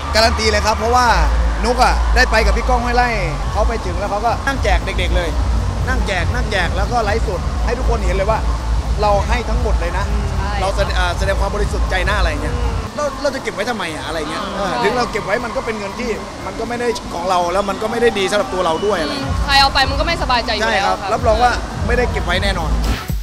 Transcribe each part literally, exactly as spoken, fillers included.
การันตีเลยครับเพราะว่านุกอ่ะได้ไปกับพี่ก้องห้วยไร่เขาไปถึงแล้วเขาก็นั่งแจกเด็กๆเลยนั่งแจกนั่งแจกแล้วก็ไลฟ์สดให้ทุกคนเห็นเลยว่าเราให้ทั้งหมดเลยนะเราแสดงความบริสุทธิ์ใจหน้าอะไรเงี้ยเราเราจะเก็บไว้ทำไมอ่ะอะไรเงี้ยถึงเราเก็บไว้มันก็เป็นเงินที่มันก็ไม่ได้ของเราแล้วมันก็ไม่ได้ดีสำหรับตัวเราด้วยอะไรใครเอาไปมันก็ไม่สบายใจอยู่แล้วครับรับรองว่าไม่ได้เก็บไว้แน่นอน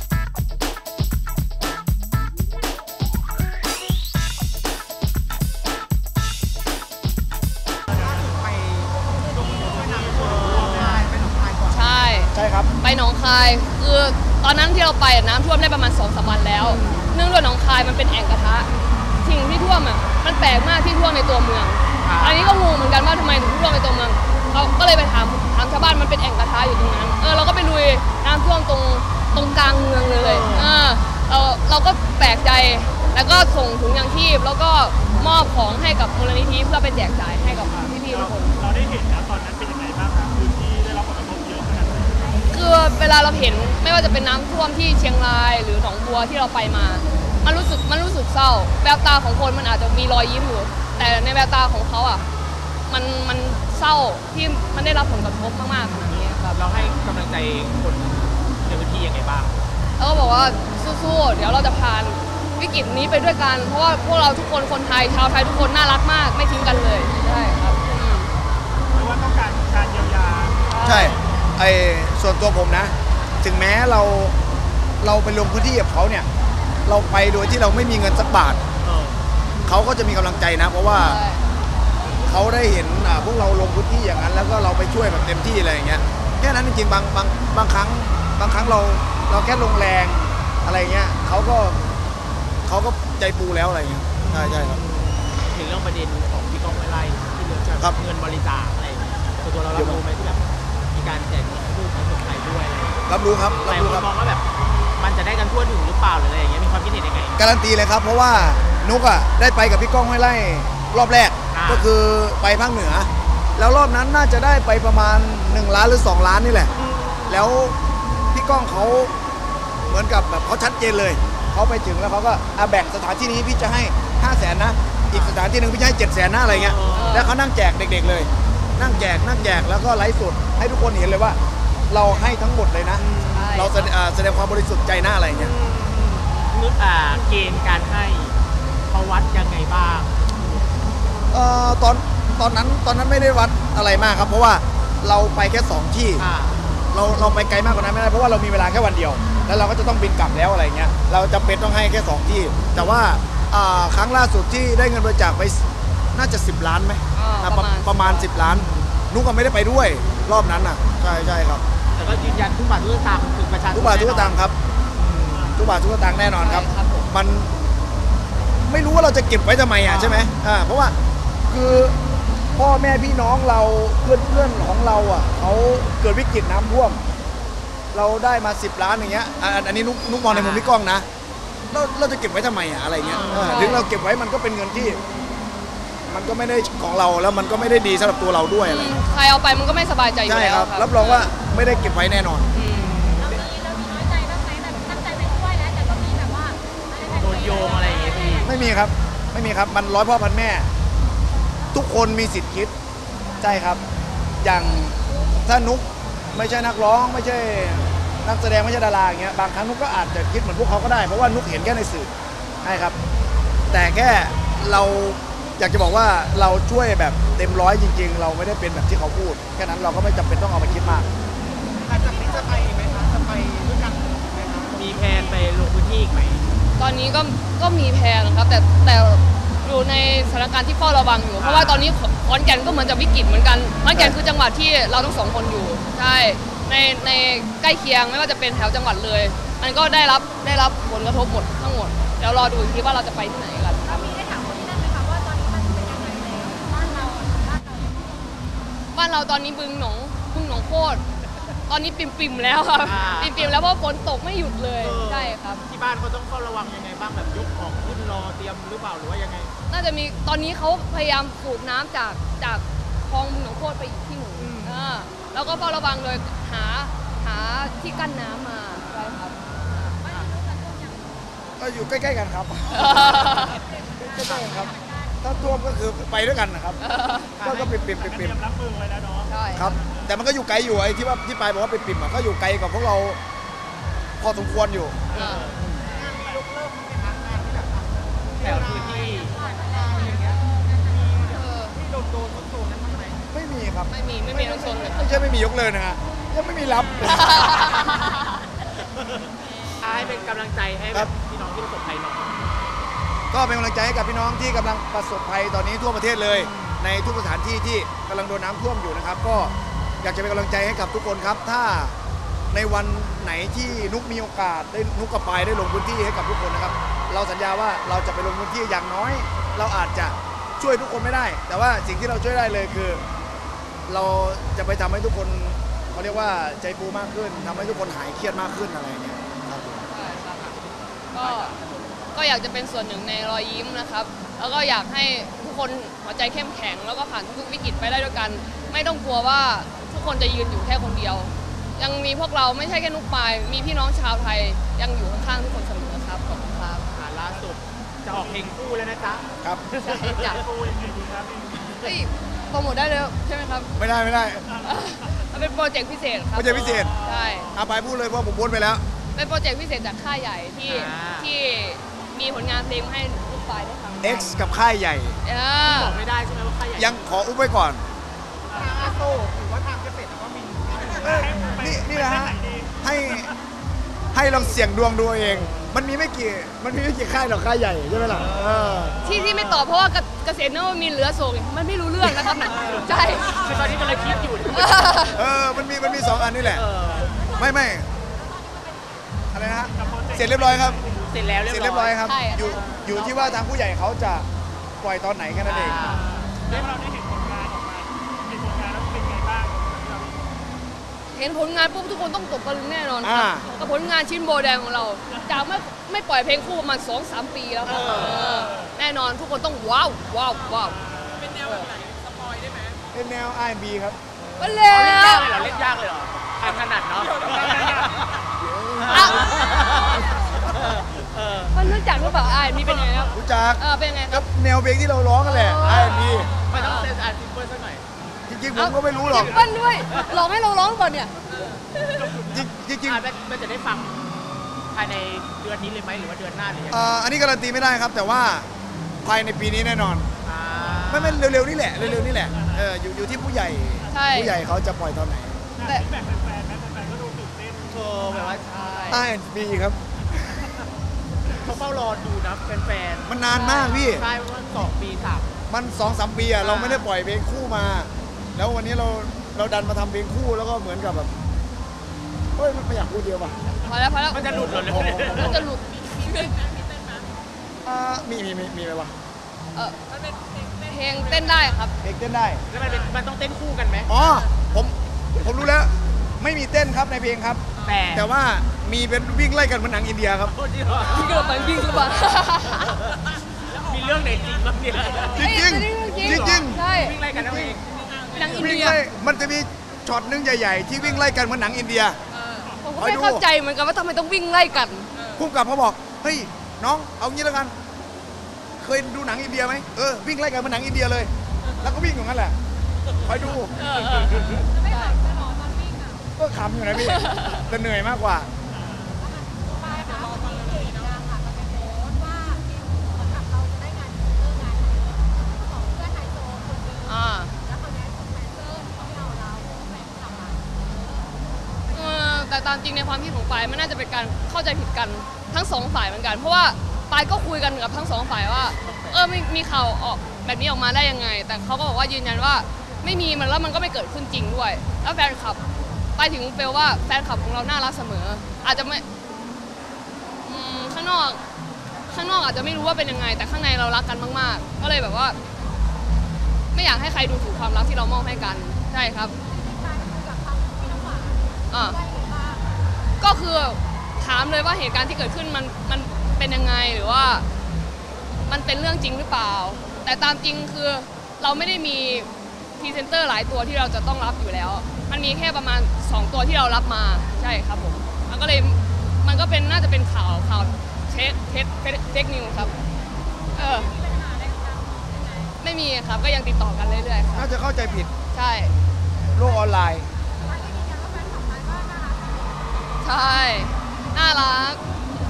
ใช่ครับไปหนองคายคือตอนนั้นที่เราไปน้ำท่วมได้ประมาณสองสามวันแล้วเนื่องด้วยหนองคายมันเป็นแอ่งกระทะสิ่งที่ท่วมอ่ะมันแปลกมากที่ท่วมในตัวเมืองอันนี้ก็งงเหมือนกันว่าทำไมถึงท่วมในตัวเมืองเราก็เลยไปถามถามชาวบ้านมันเป็นแอ่งกระทะอยู่ตรงนั้นเออเราก็ไปลุยน้ำท่วมตรงตรงกลางเมืองเลยเออเราเราก็แปลกใจแล้วก็ส่งถุงยางชีพแล้วก็มอบของให้กับมูลนิธิเพื่อไปแจกจ่ายให้กับพี่ๆทุกคนเราได้เห็นนะตอนนั้นเป็นยังไงบ้างครับพื้นที่ได้รับผลกระทบเยอะขนาดไหนคือเวลาเราเห็นไม่ว่าจะเป็นน้ำท่วมที่เชียงรายหรือหนองบัวที่เราไปมามันรู้สึกมันรู้สึกเศร้าแววตาของคนมันอาจจะมีรอยยิ้มอยู่แต่ในแววตาของเขาอ่ะมันมันเศร้าที่มันได้รับผลกระทบมากๆขนาดนี้ครับเราให้กำลังใจคนในพื้นที่ยังไงบ้างแล้วก็บอกว่าสู้ๆเดี๋ยวเราจะผ่านวิกฤตนี้ไปด้วยกันเพราะว่าพวกเราทุกคนคนไทยชาวไทยทุกคนน่ารักมากไม่ทิ้งกันเลยใช่ครับไม่ว่าต้องการการเยียวยาใช่ไอ้ส่วนตัวผมนะถึงแม้เราเราไปลงพื้นที่กับเขาเนี่ยเราไปโดยที่เราไม่มีเงินสักบาทเขาก็จะมีกำลังใจนะเพราะว่าเขาได้เห็นพวกเราลงพื้นที่อย่างนั้นแล้วก็เราไปช่วยแบบเต็มที่อะไรอย่างเงี้ยแค่นั้นจริงๆบางบางบางครั้งบางครั้งเราเราแค่ลงแรงอะไรเงี้ยเขาก็เขาก็ใจปูแล้วอะไรเงี้ยใช่ใช่ครับถึงเรื่องประเด็นของพี่ก้องห้วยไร่ที่เรื่องจากเงินบริจาคอะไรตัวตัวเราเรารู้ไหมที่แบบมีการแจกเงินให้ผู้ประสบภัยด้วยรับรู้ครับรับรู้ครับมองว่าแบบมันจะได้กันทั่วถึงหรือเปล่าหรืออะไรอย่างเงี้ยมีความคิดเห็นยังไงการันตีเลยครับเพราะว่านุกอ่ะได้ไปกับพี่ก้องห้วยไร่รอบแรกก็คือไปภาคเหนือแล้วรอบนั้นน่าจะได้ไปประมาณหนึ่งล้านหรือสองล้านนี่แหละแล้วพี่ก้องเขาเหมือนกับแบบเขาชัดเจนเลยเขาไปถึงแล้วเขาก็แบ่งสถานที่นี้พี่จะให้ห้าแสนนะอีกสถานที่หนึ่งพี่จะให้เจ็ดแสนนะอะไรเงี้ยแล้วเขานั่งแจกเด็กๆเลยนั่งแจกนั่งแจกแล้วก็ไลฟ์สดให้ทุกคนเห็นเลยว่าเราให้ทั้งหมดเลยนะเราแสดงความบริสุทธิ์ใจหน้าอะไรเงี้ยนึกอ่าเกณฑ์การให้เขาวัดยังไงบ้างเอ่อตอนตอนนั้นตอนนั้นไม่ได้วัดอะไรมากครับเพราะว่าเราไปแค่สองที่เราเราไปไกลมากกว่านั้นไม่ได้เพราะว่าเรามีเวลาแค่วันเดียวแล้วเราก็จะต้องบินกลับแล้วอะไรเงี้ยเราจำเป็นต้องให้แค่สองที่แต่ว่าครั้งล่าสุดที่ได้เงินบริจาคไปน่าจะสิบล้านไหมประมาณสิบล้านนุกก็ไม่ได้ไปด้วยรอบนั้นอ่ะใช่ใช่ครับแต่ก็ยืนยันทุกบาททุกสตางค์คือประชาชนทุกบาททุกสตางค์ครับทุกบาททุกสตางค์แน่นอนครับมันไม่รู้ว่าเราจะเก็บไว้ทำไมอ่ะใช่ไหมอ่าเพราะว่าคือพ่อแม่พี่น้องเราเพื่อนเพื่อนของเราอ่ะเขาเกิดวิกฤตน้ำท่วมเราได้มาสิบล้านอย่างเงี้ยอันนี้นุกนุกมองในมุมพี่ก้องนะเราเราจะเก็บไว้ทำไมอ่ะอะไรเงี้ยถึงเราเก็บไว้มันก็เป็นเงินที่มันก็ไม่ได้ของเราแล้วมันก็ไม่ได้ดีสำหรับตัวเราด้วยอะไรใครเอาไปมันก็ไม่สบายใจอยู่แล้วรับรองว่าไม่ได้เก็บไว้แน่นอนโดนโยงอะไรอย่างเงี้ยพี่ไม่มีครับไม่มีครับมันร้อยพ่อพันแม่ทุกคนมีสิทธิ์คิดใช่ครับอย่างถ้านุกไม่ใช่นักร้องไม่ใช่นักแสดงไม่ใช่ดาราอย่างเงี้ยบางครั้งนุกก็อาจจะคิดเหมือนพวกเขาก็ได้เพราะว่านุกเห็นแค่ในสื่อใช่ครับแต่แค่เราอยากจะบอกว่าเราช่วยแบบเต็มร้อยจริงๆเราไม่ได้เป็นแบบที่เขาพูดแค่นั้นเราก็ไม่จำเป็นต้องเอามาคิดมากอาจจะจะไปไหมคะจะไปด้วยกันไหมคะมีแผนไปลงพื้นที่อีกไหมตอนนี้ก็ก็มีแผนครับแต่แต่อยู่ในสถานการณ์ที่เฝ้าระวังอยู่เพราะว่าตอนนี้ขอนแก่นก็เหมือนจะวิกฤตเหมือนกันขอนแก่นคือจังหวัดที่เราทั้งสองคนอยู่ใช่ในในใกล้เคียงไม่ว่าจะเป็นแถวจังหวัดเลยมันก็ได้รับได้รับผลกระทบหมดทั้งหมดเดี๋ยวรอดูอีกทีว่าเราจะไปที่ไหนกันบ้านเราตอนนี้บึงหนองบึงหนองโคตรตอนนี้ปิ่มๆแล้วครับปิ่มๆแล้วเพราะฝนตกไม่หยุดเลยใช่ครับที่บ้านเขาต้องเฝ้าระวังยังไงบ้างแบบยกของขึ้นรอเตรียมหรือเปล่าหรือว่ายังไงน่าจะมีตอนนี้เขาพยายามสูบน้ำจากจากคลองบึงหนองโคตรไปอีกที่หนึ่งแล้วก็เฝ้าระวังโดยหาหาที่กั้นน้ำมาใช่ครับก็อยู่ใกล้ๆกันครับใกล้ๆกันครับถถ้าท่วมก็คือไปด้วยกันนะครับเออก็ก็ปิดปิดปิดเตปิรีดยมรับมือไว้แล้วเนาะใช่ครับ แต่มันก็อยู่ไกลอยู่ไอ้ที่ว่าที่ไปบอกว่าปิดปิดอะก็อยู่ไกลกับพวกเราพอสมควรอยู่เออแถวพื้นที่เออที่โดนโดนโซนนั้นบ้างไหมไม่มีครับไม่มีไม่มีทั้งโซนเลยไม่ใช่ไม่มียกเลยนะฮะยังไม่มีรับอาให้เป็นกำลังใจให้คแบรับบ พี่น้องที่ประสบภัยหน่อยก็เป็นกำลังใจให้กับพี่น้องที่กำลังประสบภัยตอนนี้ทั่วประเทศเลย ในทุกสถานที่ที่กำลังโดนน้ำท่วมอยู่นะครับ ก็อยากจะเป็นกำลังใจให้กับทุกคนครับ ถ้าในวันไหนที่นุกมีโอกาสได้นุกกับปายได้ลงพื้นที่ให้กับทุกคนนะครับ เราสัญญาว่าเราจะไปลงพื้นที่อย่างน้อย เราอาจจะช่วยทุกคนไม่ได้ แต่ว่าสิ่งที่เราช่วยได้เลยคือ เราจะไปทำให้ทุกคนเขาเรียกว่าใจฟูมากขึ้นทำให้ทุกคนหายเครียดมากขึ้นอะไรเนี่ยครับผมใช่ครับก็ก็อยากจะเป็นส่วนหนึ่งในรอยยิ้มนะครับ แล้วก็อยากให้ทุกคนหัวใจเข้มแข็ง แล้วก็ผ่านทุกวิกฤตไปได้ด้วยกัน ไม่ต้องกลัวว่าทุกคนจะยืนอยู่แค่คนเดียว ยังมีพวกเราไม่ใช่แค่นุกปายมีพี่น้องชาวไทยยังอยู่ข้างๆทุกคนเสมอครับขอบคุณครับอ่าล่าสุดจะออกเพลงคู่แล้วนะจ๊ะครับใช่จ้ะโอ้ยยังไงดีครับเฮ้ยโปรโมทได้เลยใช่ไหมครับไม่ได้ไม่ได้มันเป็นโปรเจกต์พิเศษครับโปรเจกต์พิเศษใช่อาปายพูดเลยเพราะผมพูดไปแล้วเป็นโปรเจกต์พิเศษจากค่ายใหญ่ที่อ่าที่มีผลงานเพลงให้ลูกปลายได้ฟัง X กับค่ายใหญ่เออบอกไม่ได้ใช่ไหมว่าใครอยากยังขออุ้มไว้ก่อนอาโต้หรือว่าทางเกษตรก็มีเอ้ยนี่นี่นะฮะให้ให้ลองเสี่ยงดวงดูเอง มันมีไม่กี่มันมีไม่กี่ค่ายหรอกค่ายใหญ่ใช่ไหมล่ะเออที่ที่ไม่ตอบเพราะว่าเกษตรนวมินทร์เหลือส่งมันไม่รู้เรื่องนะครับน่ะใช่คือตอนนี้กำลังคิดอยู่เออมันมีมันมีสองอันนี่แหละเออไม่ไม่อะไรนะฮะเสร็จเรียบร้อยครับเสร็จแล้วเสร็จเรีเรียยบบ ร้ร้ออย ยครับ อยู่อยู่ที่ว่าทางผู้ใหญ่เขาจะปล่อยตอนไหนแค่นั้นเองอ่าได้เราได้เห็นผลงานออกมาเห็นผลงานแล้วเป็นไงบ้างเห็นผลงานปุ๊บทุกคนต้องตกตะลึงแน่นอนคอ่ารับกับผลงานชิ้นโบแดงของเรา จากไม่ไม่ปล่อยเพลงคู่ประมาณสองสามปีแล้วครับเออแน่นอนทุกคนต้องว้าวว้าวว้าวเป็นแนว อาร์ แอนด์ บี ครับมาแล้เอาเล่นยากวเลยเหรอเล่นยากเลยเหรอทางถนัดเนาะอ่ะเออมันรู้จักหรือเปล่าไอ้ายมีเป็นไงครับรู้จักเออเป็นไงคก็รับแนวเพลงที่เราร้องกันแหละเอออาร์ แอนด์ บีมันต้องเซนอาร์ติเฟิลสักหน่อยจริงๆผมก็ไม่รู้หรอกเปิ้ลด้วยลองให้เราร้องก่อนเนี่ยจริงจริงอ่ะมันจะได้ฟังภายในเดือนนี้เลยไหมหรือว่าเดือนหน้าหรือยังๆไงเอ่ออันนี้การันตีไม่ได้ครับ แต่ว่าภายในปีนี้แน่นอนอ่าไม่ไม่เร็วๆนี่แหละเร็วๆนี่แหละเอออยู่อยู่ที่ผู้ใหญ่ใช่ผู้ใหญ่เขาจะปล่อยตอนไหนแต่แบ่งแฟนๆนะแฟนๆก็ดูตื่นเต้นโชว์แบบว่าใช่อาร์ แอนด์ บี ครับเขาเฝ้ารอดูนะแฟนๆมันนานมากพี่ใช่เพราะว่าสองปีสามมันสองสามปีอะเราไม่ได้ปล่อยเพลงคู่มา แล้ววันนี้เราเราดันมาทำเพลงคู่แล้วก็เหมือนกับแบบเฮ้ยไม่อยากพูดเดียวป่ะพอแล้วพอแล้วมันจะหลุดเหรอเลยมันจะหลุดอ่ามีมีมีมีไหมวะเออเพลงเต้นได้ครับเพลงเต้นได้แล้วมันเป็นมันต้องเต้นคู่กันไหมอ๋อผมผมรู้แล้ว ไม่มีเต้นครับในเพลงครับแต่แต่ว่ามีเป็นวิ่งไล่กันเหมือนหนังอินเดียครับโทษทีเหรอพี่เกิดมันวิ่งขึ้นมามีเรื่องไหนจริงบ้างเนี่ยจริงจริงเอ้ยจริงจริงใช่วิ่งไล่กันเอาเองหนังอินวิ่งเดียไล่มันจะมีช็อตหนึงใหญ่ๆ ที่วิ่งไล่กันเหมือนหนังอินเดียผมก็ไม่เข้าใจเหมือนกันว่าทำไมต้องวิ่งไล่กันพุ่มกับเขาบอกเฮ้ยน้องเอางี้แล้วกัน เคยดูหนังอินเดียไหมเออวิ่งไล่กันเหมือนหนังอินเดียเลย แล้วก็วิ่งอย่างนั้นแหละคอยดูเออเออใช่ก็ขำอยู่นะพี่แต่เหนื่อยมากกว่าอ่าเออแต่ตามจริงในความคิดของปายมันน่าจะเป็นการเข้าใจผิดกันทั้งสองฝ่ายเหมือนกัน เพราะว่าปายก็คุยกันกับทั้งสองฝ่ายว่า เออไม่มีข่าวออกแบบนี้ออกมาได้ยังไง แต่เขาก็บอกว่ายืนยันว่าไม่มีมันแล้วมันก็ไม่เกิดขึ้นจริงด้วย แล้วแฟนคลับปายถึงเปลว่าแฟนคลับของเราน่ารักเสมอ อาจจะไม่อืมข้างนอกข้างนอกอาจจะไม่รู้ว่าเป็นยังไง แต่ข้างในเรารักกันมากๆ ก็เลยแบบว่า ไม่อยากให้ใครดูถูกความรักที่เรามอบให้กันใช่ครับอ่าก็คือถามเลยว่าเหตุการณ์ที่เกิดขึ้นมันมันเป็นยังไงหรือว่า มันเป็นเรื่องจริงหรือเปล่า แต่ตามจริงคือเราไม่ได้มีพรีเซนเตอร์หลายตัวที่เราจะต้องรับอยู่แล้ว มันมีแค่ประมาณสองตัวที่เรารับมาใช่ครับผมมันก็เลยมันก็เป็นน่าจะเป็นข่าวข่าวเท็จเท็จเฟกนิวครับเออมีครับก็ยังติดต่อกันเรื่อยๆครับน่าจะเข้าใจผิดใช่โลกออนไลน์ใช่น่ารัก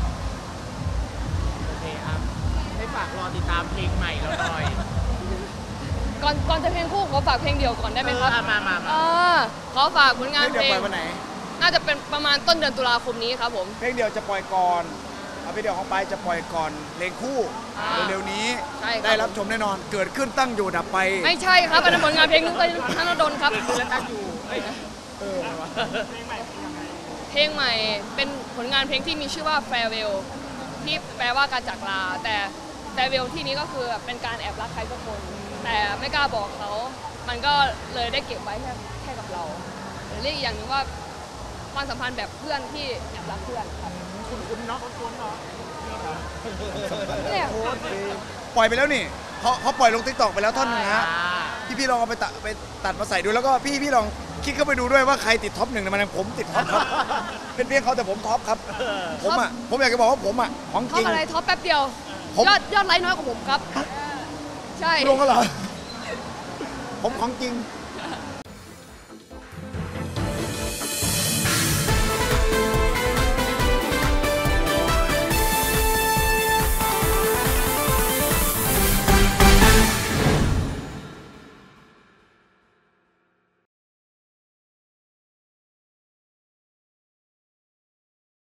โอเคครับให้ฝากรอติดตามเพลงใหม่เราหน่อยก่อนก่อนจะเพลงคู่ขอฝากเพลงเดี่ยวก่อนได้ไหมครับเออมามามาเออขอฝากผลงานเพลงเพเดียวลปล่อง ยวันไหนน่าจะเป็นประมาณต้นเดือนตุลาคมนี้ครับผมเพลงเดียวจะปล่อยก่อนเอาเพลงเดียวของไปายจะปล่อยก่อนเพลงคู่อ่าเร็วๆนี้ใช่ครับได้รับชมแน่นอน เกิดขึ้นตั้งอยู่ดับไปไม่ใช่ครับอันนั้นผลงานเพลงนุ้ยธนดลครับเกิดขึ้นแล้วตั้งอยู่เอ้ยเออเพลงใหม่เป็นยังไงเพลงใหม่เป็นผลงานเพลงที่มีชื่อว่า farewell ที่แปลว่าการจากลา แต่ farewell ที่นี้ก็คือเป็นการแอบรักใครสักคน แต่ไม่กล้าบอกเขา มันก็เลยได้เก็บไว้แค่แค่กับเราหรือเรียกอีกอย่างหนึงว่าความสัมพันธ์แบบเพื่อนที่แอบรักเพื่อนครับคุณคุณเนาะคุ้นๆเนาะเนี่ยปล่อยไปแล้วนี่เขาเขาปล่อยลงทิกตอกไปแล้วท่อนหนึงฮะอ่าพี่พี่ลองเอาไปตัดไปตัดมาใส่ดูแล้วก็พี่พี่ลองคลิกเข้าไปดูด้วยว่าใครติดท็อปหนึ่งในมันผมติดท็อปครับ เป็นเพียงเขาแต่ผมท็อปครับ ผมอ่ะผมอยากจะบอกว่าผมอ่ะของท็จอริปงอะไรท็อปแป๊บเดียวผมยอดยอดไลค์น้อยกว่าผมครับ ใช่ลงก็เหรอผมของจริง